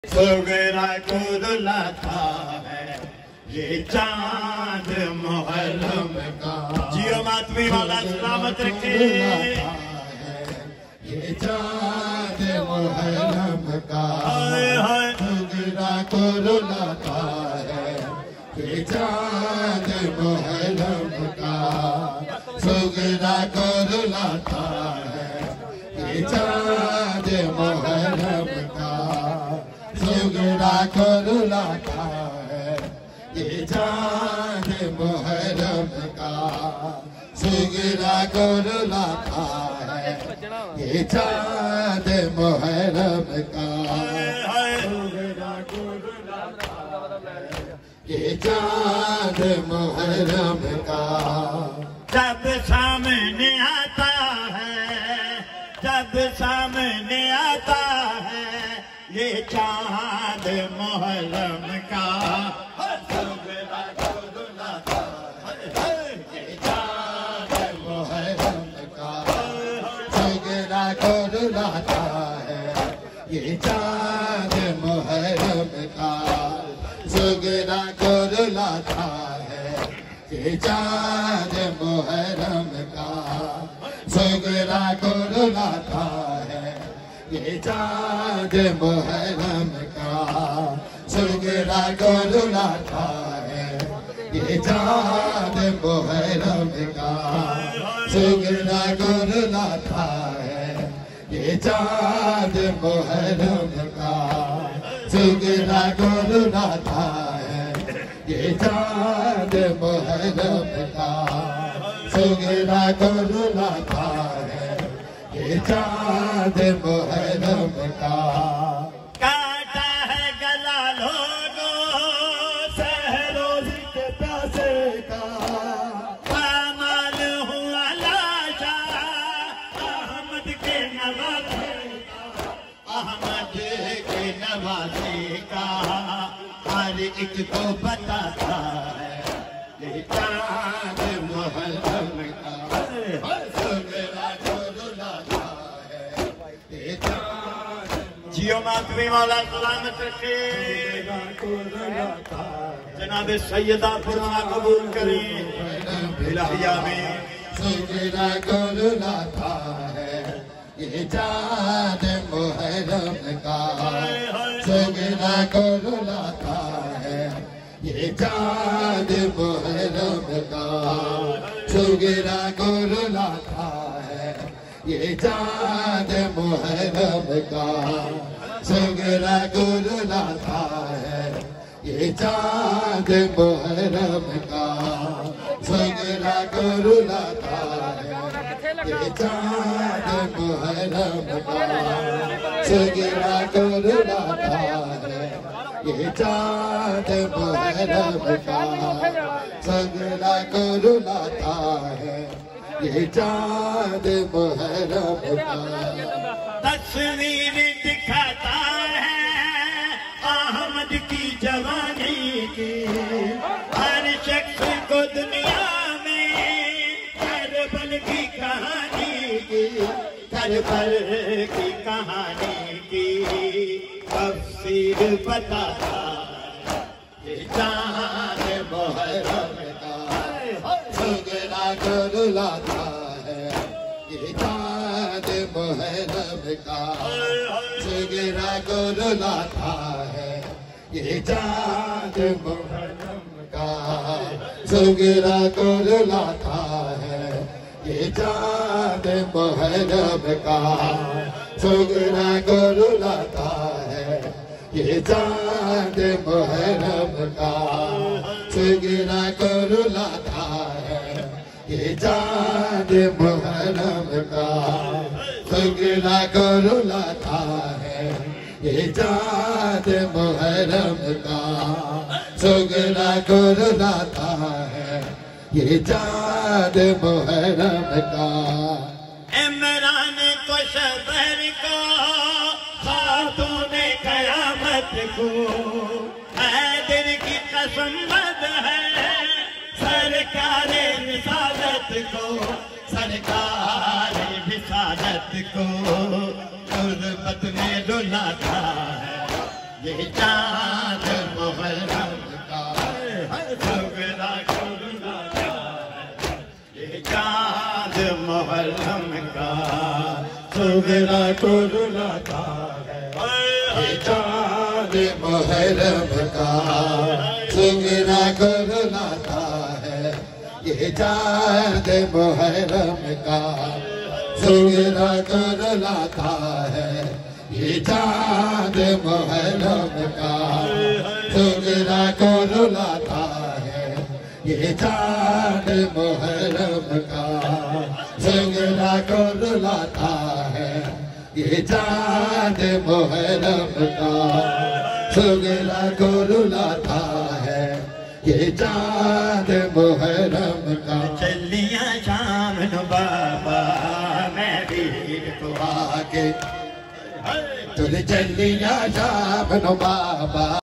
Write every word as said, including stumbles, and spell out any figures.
सुगरा को रुलाता है ये चांद मुहर्रम का। जियो मातमी वाला सलामत रखे। ये चांद मुहर्रम का सुगरा को रुलाता है ये चांद मुहर्रम का। सुगरा को रुलाता है ये चांद मुहर्रम का। सुगरा को रुलाता है ये चांद मुहर्रम का। सुगरा को रुलाता है ये चांद मुहर्रम का। सुगरा को रुलाता है ये चांद मुहर्रम का। जब सामने आता है जब सामने आता है ये चांद मुहर्रम का। सुगरा को रुलाता है ये चांद मुहर्रम का। सुगरा को रुलाता है ये चांद मुहर्रम का। सुगरा को रुलाता है ये चांद मुहर्रम का। सुगरा को रुलाता है ये चांद मुहर्रम का। सुगरा को रुलाता है ये चांद मुहर्रम का। सुगरा को रुलाता है ये चांद मुहर्रम का। सुगरा को रुलाता है ये चांद मुहर्रम का। सुगरा को रुलाता है ये चांद मुहर्रम का। काटा है गला लोगों सहरोज़ी के प्यासे का। पामाल हुआ लाशा अहमद के नवासे का। अहमद के नवासे का हर एक को बताता है ये चांद मुहर्रम का। सुगरा को रुलाता है ये चांद। जियो मातमी वाला सलामत रखे। जनाब सैयदा फुरमा कबूल करें इलाहिया में। सुगरा को रुलाता है ये चांद मुहर्रम का। सुगरा को रुलाता है ये चांद मुहर्रम का। सुगरा को रुलाता है ये चांद मुहर्रम का। सुगरा को रुलाता है ये चांद मुहर्रम का। सुगरा को रुलाता है ये चांद मुहर्रम का। सुगरा को रुलाता है ये चांद मुहर्रम का। सुगरा को रुलाता है ये चांद मुहर्रम का। तस्वीर दिखाता है अहमद की जवानी की। हर शख्स को दुनिया में करबल की कहानी की। करबल की कहानी की तफसीर बताता ये चांद मुहर्रम का। सुगरा को रुलाता है ये चांद मुहर्रम का। सुगरा को रुलाता है ये चांद मुहर्रम का। सुगरा को रुलाता है ये चांद मुहर्रम का। सुगरा को रुलाता है ये चांद मुहर्रम का। सुगरा को रुलाता है ये चांद मुहर्रम का। सुगरा को रुलाता है ये चांद मुहर्रम का। सुगरा को रुलाता है ये चांद मुहर्रम का। इमरान को शबर को खातों ने कयामत को। हैदर की कसम बद है सरकार रिसालत को। सरकार रिसालत को गुर्बत में रुलाता है ये चांद मुहर्रम का सुगरा कुरुलाता है, ये चांद मुहर्रम का सुगरा कुरुलाता है, ये चांद मुहर्रम का सुगरा कुरुलाता है, ये चांद मुहर्रम का सुगरा कुरुलाता है, ये चांद मुहर्रम का सुगरा कुरुलाता है, ये चांद मुहर्रम का सुगरा कुरुलाता है, ये चांद मुहर्रम का सुगरा कुरुलाता है, ये चांद मुहर्रम का। चलिया शाम नु बाबा मैं भीड़ को आके तुझे चलिया शाम नु बाबा